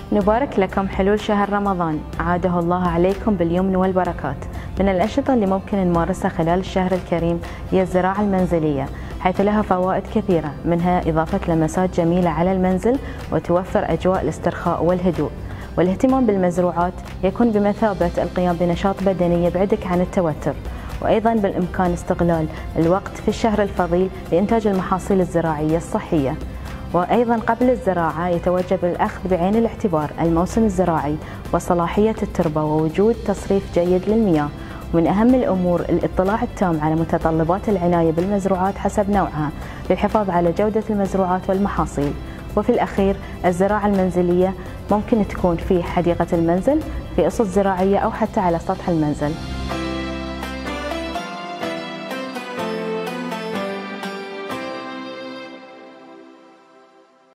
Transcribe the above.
نبارك لكم حلول شهر رمضان، عاده الله عليكم باليمن والبركات. من الأنشطة اللي ممكن نمارسها خلال الشهر الكريم هي الزراعة المنزلية، حيث لها فوائد كثيرة، منها إضافة لمسات جميلة على المنزل وتوفر أجواء الاسترخاء والهدوء. والاهتمام بالمزروعات يكون بمثابة القيام بنشاط بدني يبعدك عن التوتر. وأيضا بالإمكان استغلال الوقت في الشهر الفضيل لإنتاج المحاصيل الزراعية الصحية. وأيضا قبل الزراعة يتوجب الأخذ بعين الاعتبار الموسم الزراعي وصلاحية التربة ووجود تصريف جيد للمياه. ومن أهم الأمور الاطلاع التام على متطلبات العناية بالمزروعات حسب نوعها للحفاظ على جودة المزروعات والمحاصيل. وفي الأخير الزراعة المنزلية ممكن تكون في حديقة المنزل، في أسس زراعية، أو حتى على سطح المنزل.